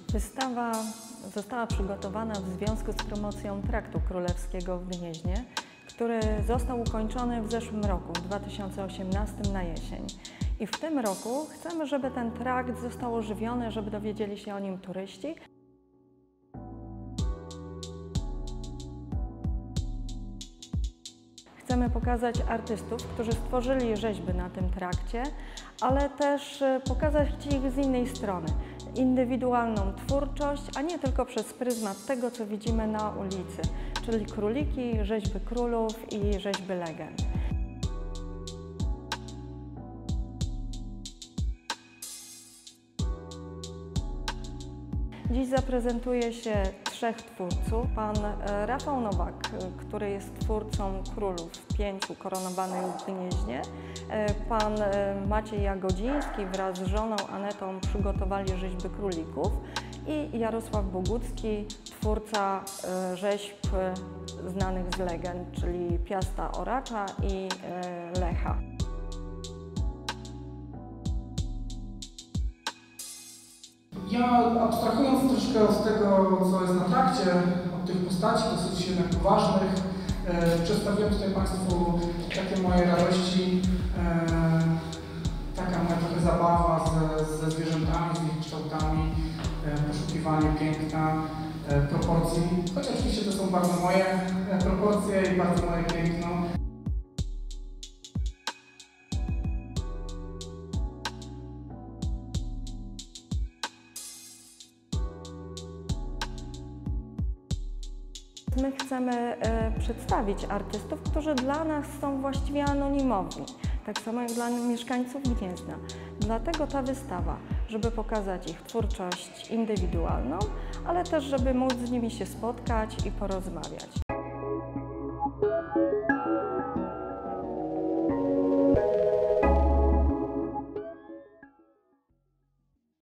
Wystawa została przygotowana w związku z promocją Traktu Królewskiego w Gnieźnie, który został ukończony w zeszłym roku, w 2018 na jesień. I w tym roku chcemy, żeby ten trakt został ożywiony, żeby dowiedzieli się o nim turyści. Chcemy pokazać artystów, którzy stworzyli rzeźby na tym trakcie, ale też pokazać ich z innej strony. Indywidualną twórczość, a nie tylko przez pryzmat tego, co widzimy na ulicy, czyli króliki, rzeźby królów i rzeźby legend. Dziś zaprezentuje się trzech twórców. Pan Rafał Nowak, który jest twórcą królów 5 koronowanych w Gnieźnie. Pan Maciej Jagodziński wraz z żoną Anetą przygotowali rzeźby królików. I Jarosław Bogucki, twórca rzeźb znanych z legend, czyli Piasta Oracza i Lecha. Ja, abstrahując troszkę od tego, co jest na trakcie, od tych postaci dosyć jednak poważnych, przedstawiłem tutaj Państwu takie moje radości, taka moja trochę zabawa ze zwierzętami, z ich kształtami, poszukiwanie piękna, proporcji, choć oczywiście to są bardzo moje proporcje i bardzo moje piękno. My chcemy przedstawić artystów, którzy dla nas są właściwie anonimowi, tak samo jak dla mieszkańców Gniezna. Dlatego ta wystawa, żeby pokazać ich twórczość indywidualną, ale też żeby móc z nimi się spotkać i porozmawiać.